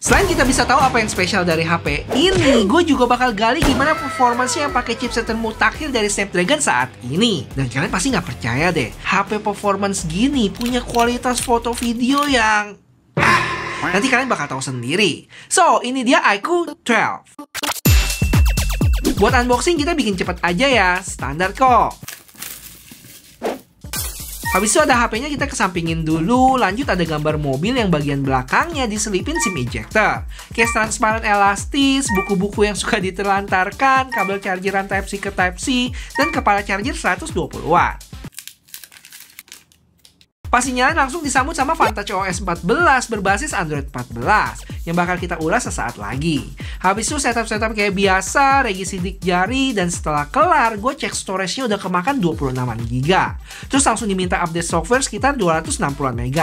Selain kita bisa tahu apa yang spesial dari HP ini, gue juga bakal gali gimana performance-nya yang pakai chipset termutakhir dari Snapdragon saat ini. Dan kalian pasti nggak percaya deh, HP performance gini punya kualitas foto video yang... nanti kalian bakal tahu sendiri. So, ini dia iQOO 12. Buat unboxing kita bikin cepet aja ya, standar kok. Habis itu ada HP-nya kita kesampingin dulu, lanjut ada gambar mobil yang bagian belakangnya diselipin SIM ejector. Case transparan elastis, buku-buku yang suka diterlantarkan, kabel chargeran Type-C ke Type-C, dan kepala charger 120 watt. Pas nyalain langsung disambut sama Vantage OS 14 berbasis Android 14 yang bakal kita ulas sesaat lagi. Habis itu setup kayak biasa, regi sidik jari, dan setelah kelar gue cek storage-nya udah kemakan 26GB. Terus langsung diminta update software sekitar 260 MB.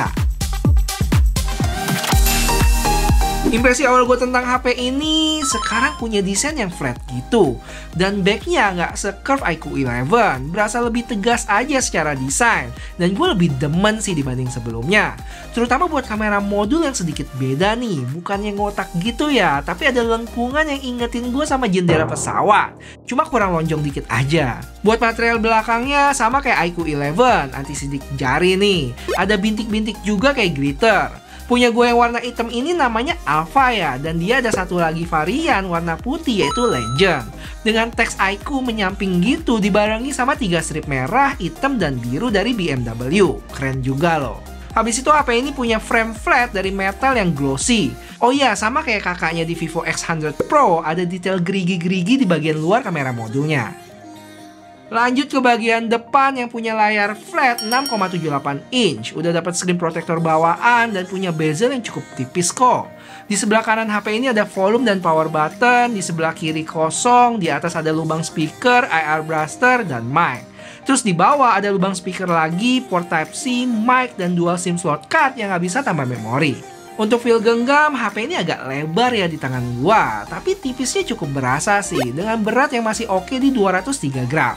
Impresi awal gue tentang HP ini, sekarang punya desain yang flat gitu. Dan backnya nggak se-curve iQOO 11, berasa lebih tegas aja secara desain. Dan gue lebih demen sih dibanding sebelumnya. Terutama buat kamera modul yang sedikit beda nih, bukannya ngotak gitu ya, tapi ada lengkungan yang ingetin gue sama jendela pesawat. Cuma kurang lonjong dikit aja. Buat material belakangnya sama kayak iQOO 11, anti sidik jari nih. Ada bintik-bintik juga kayak glitter. Punya gue yang warna hitam ini namanya Alpha ya, dan dia ada satu lagi varian warna putih yaitu Legend. Dengan teks iQOO menyamping gitu dibarengi sama 3 strip merah, hitam, dan biru dari BMW. Keren juga loh. Habis itu HP ini punya frame flat dari metal yang glossy. Oh iya, sama kayak kakaknya di Vivo X100 Pro, ada detail gerigi-gerigi di bagian luar kamera modulnya. Lanjut ke bagian depan yang punya layar flat 6,78 inch. Udah dapat screen protector bawaan dan punya bezel yang cukup tipis kok. Di sebelah kanan HP ini ada volume dan power button, di sebelah kiri kosong, di atas ada lubang speaker, IR blaster, dan mic. Terus di bawah ada lubang speaker lagi, port Type-C, mic, dan dual SIM slot card yang nggak bisa tambah memori. Untuk feel genggam, HP ini agak lebar ya di tangan gua, tapi tipisnya cukup berasa sih, dengan berat yang masih oke di 203 gram.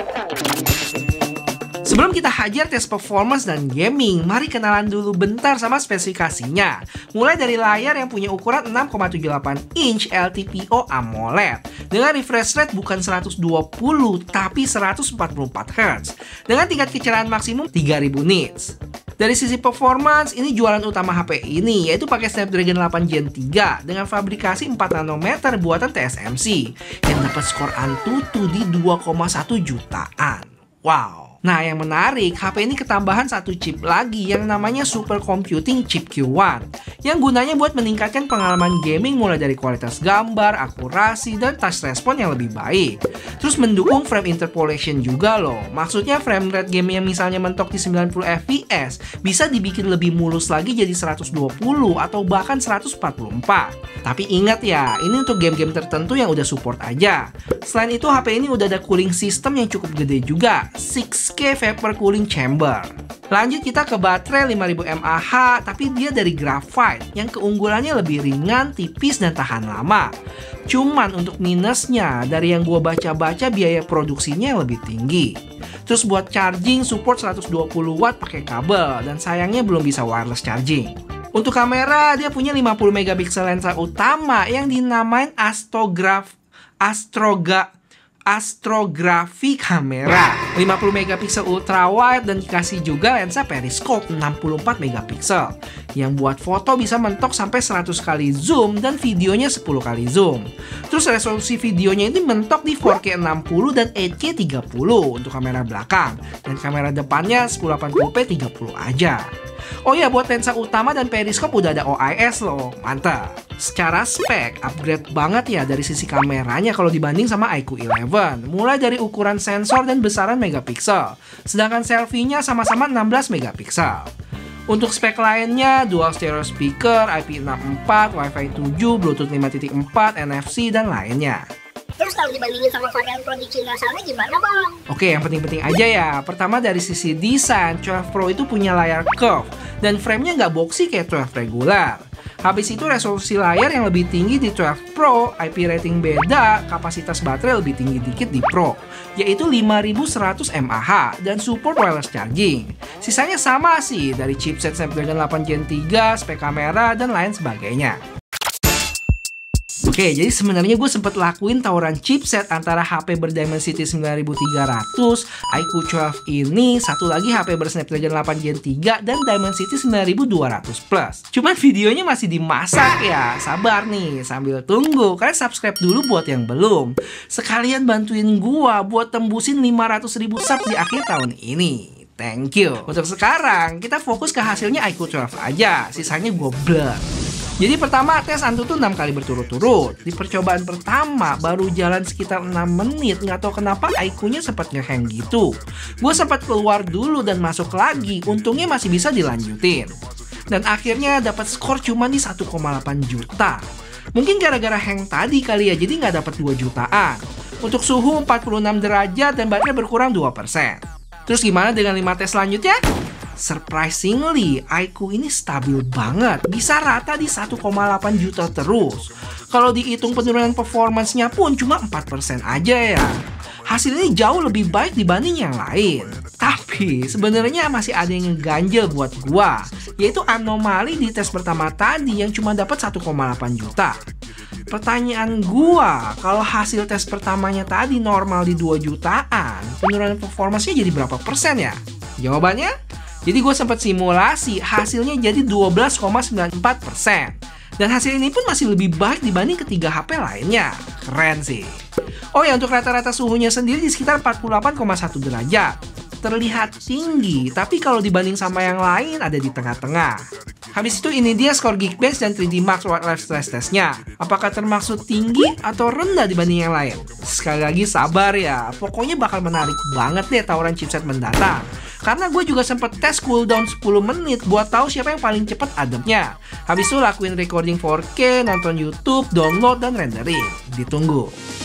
Sebelum kita hajar tes performance dan gaming, mari kenalan dulu bentar sama spesifikasinya. Mulai dari layar yang punya ukuran 6,78 inch LTPO AMOLED dengan refresh rate bukan 120 tapi 144 Hz dengan tingkat kecerahan maksimum 3000 nits. Dari sisi performance, ini jualan utama HP ini, yaitu pakai Snapdragon 8 Gen 3 dengan fabrikasi 4 nanometer buatan TSMC yang dapat skor Antutu di 2,1 jutaan. Wow! Nah, yang menarik, HP ini ketambahan satu chip lagi yang namanya Super Computing Chip Q1 yang gunanya buat meningkatkan pengalaman gaming mulai dari kualitas gambar, akurasi, dan touch response yang lebih baik. Terus mendukung frame interpolation juga loh. Maksudnya frame rate game yang misalnya mentok di 90 fps bisa dibikin lebih mulus lagi jadi 120 atau bahkan 144. Tapi ingat ya, ini untuk game-game tertentu yang udah support aja. Selain itu, HP ini udah ada cooling system yang cukup gede juga, 6K Vapor Cooling Chamber. Lanjut kita ke baterai 5000 mAh, tapi dia dari graphite yang keunggulannya lebih ringan, tipis, dan tahan lama. Cuman untuk minusnya, dari yang gue baca-baca biaya produksinya yang lebih tinggi. Terus buat charging support 120 watt pakai kabel, dan sayangnya belum bisa wireless charging. Untuk kamera, dia punya 50 megapiksel lensa utama yang dinamain Astrography kamera, 50 megapiksel ultra wide, dan dikasih juga lensa periskop 64 megapiksel yang buat foto bisa mentok sampai 100 kali zoom dan videonya 10 kali zoom. Terus resolusi videonya ini mentok di 4K 60 dan 8K 30 untuk kamera belakang, dan kamera depannya 1080p 30 aja. Oh ya, buat lensa utama dan periskop udah ada OIS loh, mantap. Secara spek, upgrade banget ya dari sisi kameranya kalau dibanding sama iQOO 11. Mulai dari ukuran sensor dan besaran megapiksel. Sedangkan selfie-nya sama-sama 16 megapiksel. Untuk spek lainnya, dual stereo speaker, IP64, Wi-Fi 7, Bluetooth 5.4, NFC, dan lainnya. Terus kalau dibandingin sama varian Pro di Cina sana gimana bang? Oke, yang penting-penting aja ya. Pertama dari sisi desain, 12 Pro itu punya layar curve dan framenya nggak boxy kayak 12 regular. Habis itu resolusi layar yang lebih tinggi di 12 Pro, IP rating beda, kapasitas baterai lebih tinggi dikit di Pro, yaitu 5100 mAh dan support wireless charging. Sisanya sama sih dari chipset Snapdragon 8 Gen 3, spek kamera, dan lain sebagainya. Oke, jadi sebenarnya gue sempat lakuin tawaran chipset antara HP berDimensity 9300, iQOO 12 ini, satu lagi HP berSnapdragon 8 Gen 3 dan Dimensity 9200 Plus. Cuman videonya masih dimasak ya, sabar nih, sambil tunggu. Kalian subscribe dulu buat yang belum. Sekalian bantuin gue buat tembusin 500.000 subs di akhir tahun ini. Thank you. Untuk sekarang, kita fokus ke hasilnya iQOO 12 aja, sisanya gue blur. Jadi pertama tes Antutu 6 kali berturut-turut. Di percobaan pertama baru jalan sekitar 6 menit. Nggak tahu kenapa iQOO-nya sempat nge-hang gitu. Gue sempat keluar dulu dan masuk lagi. Untungnya masih bisa dilanjutin. Dan akhirnya dapat skor cuma di 1,8 juta. Mungkin gara-gara hang tadi kali ya, jadi nggak dapat 2 jutaan. Untuk suhu 46 derajat dan baterai berkurang 2%. Terus gimana dengan 5 tes selanjutnya? Surprisingly, iQOO ini stabil banget, bisa rata di 1,8 juta terus. Kalau dihitung penurunan performance-nya pun cuma 4% aja ya. Hasilnya jauh lebih baik dibanding yang lain. Tapi sebenarnya masih ada yang ngeganjel buat gua, yaitu anomali di tes pertama tadi yang cuma dapat 1,8 juta. Pertanyaan gua, kalau hasil tes pertamanya tadi normal di 2 jutaan, penurunan performance-nya jadi berapa persen ya? Jawabannya? Jadi gue sempat simulasi, hasilnya jadi 12,94%. Dan hasil ini pun masih lebih baik dibanding ketiga HP lainnya. Keren sih. Oh ya, untuk rata-rata suhunya sendiri di sekitar 48,1 derajat. Terlihat tinggi, tapi kalau dibanding sama yang lain ada di tengah-tengah. Habis itu ini dia skor Geekbench dan 3D Max Wildlife Stress Test-nya. Apakah termasuk tinggi atau rendah dibanding yang lain? Sekali lagi sabar ya, pokoknya bakal menarik banget deh tawaran chipset mendatang. Karena gue juga sempet tes cooldown 10 menit buat tahu siapa yang paling cepat ademnya. Habis itu lakuin recording 4K, nonton YouTube, download, dan rendering. Ditunggu.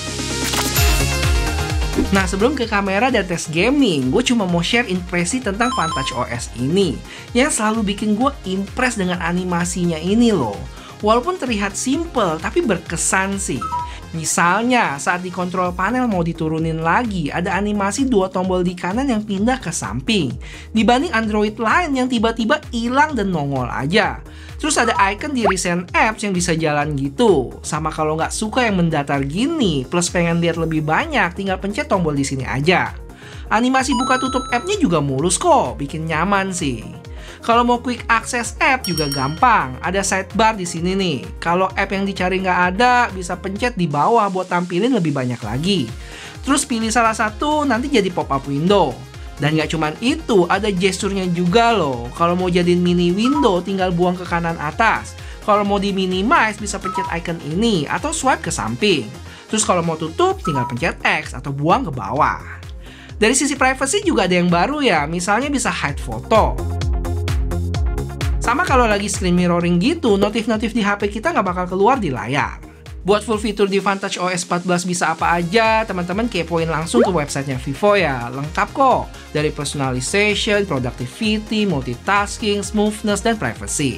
Nah, sebelum ke kamera dan tes gaming, gue cuma mau share impresi tentang Vantage OS ini yang selalu bikin gue impress dengan animasinya ini loh. Walaupun terlihat simple, tapi berkesan sih. Misalnya, saat di kontrol panel mau diturunin lagi, ada animasi 2 tombol di kanan yang pindah ke samping. Dibanding Android lain yang tiba-tiba hilang dan nongol aja. Terus ada icon di recent apps yang bisa jalan gitu. Sama kalau nggak suka yang mendatar gini, plus pengen lihat lebih banyak, tinggal pencet tombol di sini aja. Animasi buka tutup app-nya juga mulus kok, bikin nyaman sih. Kalau mau quick access app juga gampang, ada sidebar di sini nih. Kalau app yang dicari nggak ada, bisa pencet di bawah buat tampilin lebih banyak lagi. Terus pilih salah satu, nanti jadi pop-up window. Dan nggak cuman itu, ada gesturnya juga loh. Kalau mau jadiin mini window, tinggal buang ke kanan atas. Kalau mau di minimize, bisa pencet icon ini atau swipe ke samping. Terus kalau mau tutup, tinggal pencet X atau buang ke bawah. Dari sisi privacy juga ada yang baru ya, misalnya bisa hide foto. Sama kalau lagi screen mirroring gitu, notif-notif di HP kita nggak bakal keluar di layar. Buat full fitur di Vantage OS 14 bisa apa aja, teman-teman kepoin langsung ke websitenya Vivo ya. Lengkap kok, dari personalization, productivity, multitasking, smoothness, dan privacy.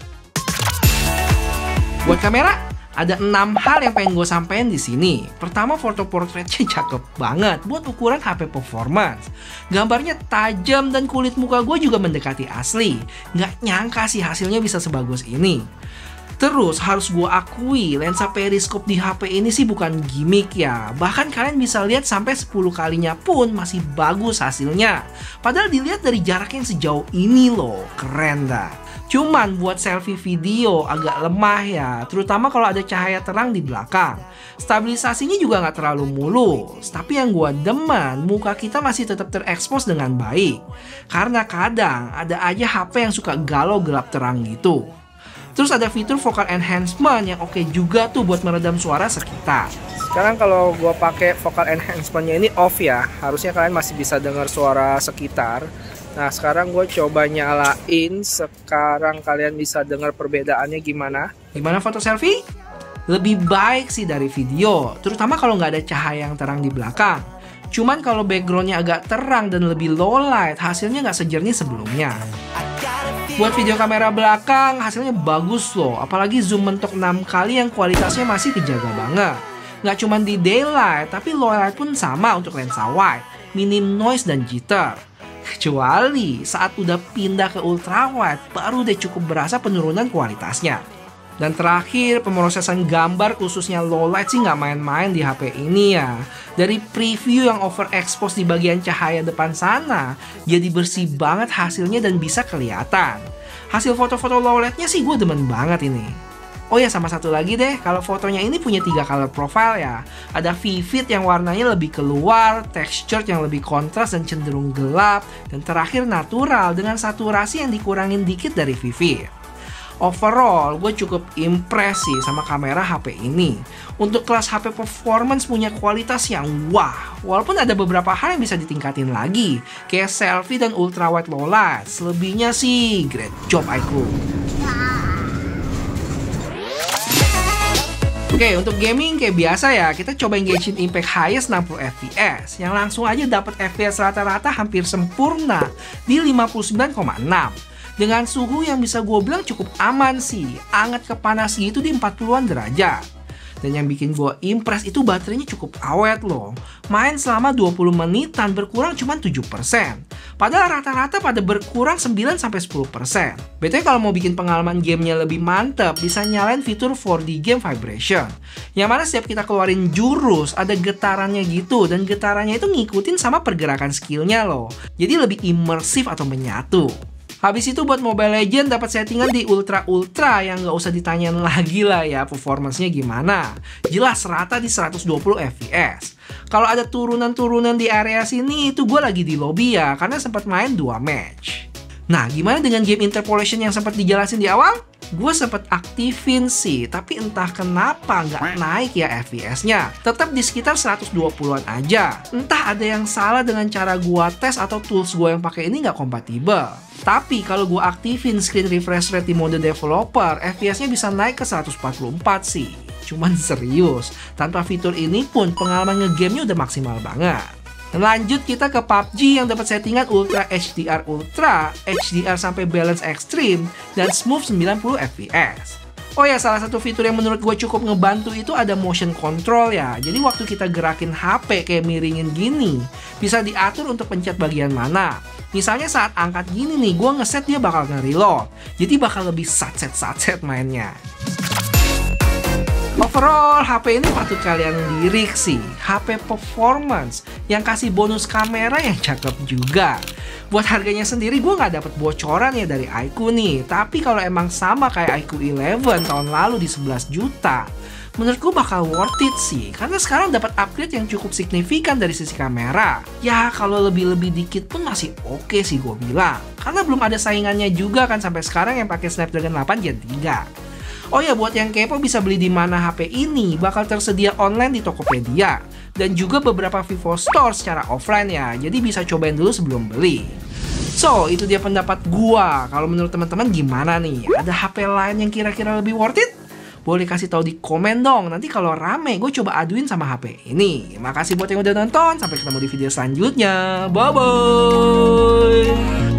Buat kamera, ada 6 hal yang pengen gue sampein di sini. Pertama, foto portraitnya cakep banget buat ukuran HP performance. Gambarnya tajam dan kulit muka gue juga mendekati asli. Nggak nyangka sih hasilnya bisa sebagus ini. Terus harus gue akui, lensa periskop di HP ini sih bukan gimmick ya. Bahkan kalian bisa lihat sampai 10 kalinya pun masih bagus hasilnya. Padahal dilihat dari jarak yang sejauh ini loh, keren dah. Cuman buat selfie video agak lemah ya, terutama kalau ada cahaya terang di belakang. Stabilisasinya juga nggak terlalu mulus, tapi yang gue demen, muka kita masih tetap terekspos dengan baik. Karena kadang ada aja HP yang suka galau gelap terang gitu. Terus ada fitur vocal enhancement yang oke juga tuh buat meredam suara sekitar. Sekarang kalau gue pakai vocal enhancementnya ini off ya, harusnya kalian masih bisa dengar suara sekitar. Nah sekarang gue coba nyalain, sekarang kalian bisa dengar perbedaannya gimana. Gimana foto selfie? Lebih baik sih dari video, terutama kalau nggak ada cahaya yang terang di belakang. Cuman kalau backgroundnya agak terang dan lebih low light, hasilnya nggak sejernih sebelumnya. Buat video kamera belakang, hasilnya bagus loh. Apalagi zoom mentok 6 kali yang kualitasnya masih kejaga banget. Nggak cuma di daylight, tapi low light pun sama untuk lensa wide, minim noise dan jitter. Kecuali saat udah pindah ke ultra wide, baru deh cukup berasa penurunan kualitasnya. Dan terakhir, pemrosesan gambar khususnya low light sih nggak main-main di HP ini ya. Dari preview yang overexpose di bagian cahaya depan sana, jadi bersih banget hasilnya dan bisa kelihatan. Hasil foto-foto low lightnya sih gue demen banget ini. Oh ya, sama satu lagi deh, kalau fotonya ini punya 3 color profile ya. Ada vivid yang warnanya lebih keluar, textured yang lebih kontras dan cenderung gelap, dan terakhir natural dengan saturasi yang dikurangin dikit dari vivid. Overall, gue cukup impress sih sama kamera HP ini. Untuk kelas HP performance punya kualitas yang wah, walaupun ada beberapa hal yang bisa ditingkatin lagi, kayak selfie dan ultra wide low light. Selebihnya sih, great job iQOO. Oke, untuk gaming kayak biasa ya, kita cobain Genshin Impact highest 60 fps, yang langsung aja dapat FPS rata-rata hampir sempurna di 59,6. Dengan suhu yang bisa gue bilang cukup aman sih, anget ke panas gitu di 40-an derajat. Dan yang bikin gue impress itu baterainya cukup awet loh. Main selama 20 menitan berkurang cuma 7%. Padahal rata-rata pada berkurang 9-10%. BTW kalau mau bikin pengalaman gamenya lebih mantep, bisa nyalain fitur 4D Game Vibration. Yang mana setiap kita keluarin jurus, ada getarannya gitu. Dan getarannya itu ngikutin sama pergerakan skillnya loh. Jadi lebih imersif atau menyatu. Habis itu buat Mobile Legends dapat settingan di Ultra yang nggak usah ditanyain lagi lah ya performance-nya gimana. Jelas rata di 120 fps. Kalau ada turunan-turunan di area sini itu gue lagi di lobby ya karena sempat main 2 match. Nah, gimana dengan game interpolation yang sempat dijelasin di awal? Gue sempat aktifin sih, tapi entah kenapa nggak naik ya FPS-nya. Tetap di sekitar 120-an aja. Entah ada yang salah dengan cara gue tes atau tools gue yang pakai ini nggak kompatibel. Tapi kalau gue aktifin screen refresh rate di mode developer, FPS-nya bisa naik ke 144 sih. Cuman serius, tanpa fitur ini pun pengalaman ngegamenya udah maksimal banget. Lanjut kita ke PUBG yang dapat settingan Ultra HDR Ultra, HDR sampai balance extreme, dan smooth 90 fps. Oh ya, salah satu fitur yang menurut gue cukup ngebantu itu ada motion control ya. Jadi waktu kita gerakin HP kayak miringin gini, bisa diatur untuk pencet bagian mana. Misalnya saat angkat gini nih, gue ngeset dia bakal nge-reload. Jadi bakal lebih satset mainnya. Overall, HP ini patut kalian lirik sih. HP performance yang kasih bonus kamera yang cakep juga. Buat harganya sendiri gue nggak dapet bocoran ya dari iQOO nih. Tapi kalau emang sama kayak iQOO 11 tahun lalu di 11 juta, menurut gue bakal worth it sih. Karena sekarang dapat upgrade yang cukup signifikan dari sisi kamera. Ya kalau lebih-lebih dikit pun masih oke sih gue bilang. Karena belum ada saingannya juga kan sampai sekarang yang pakai Snapdragon 8 Gen 3. Oh ya, buat yang kepo bisa beli di mana HP ini bakal tersedia online di Tokopedia dan juga beberapa Vivo Store secara offline ya. Jadi bisa cobain dulu sebelum beli. So, itu dia pendapat gua. Kalau menurut teman-teman gimana nih? Ada HP lain yang kira-kira lebih worth it? Boleh kasih tahu di komen dong. Nanti kalau rame gue coba aduin sama HP ini. Makasih buat yang udah nonton. Sampai ketemu di video selanjutnya. Bye bye.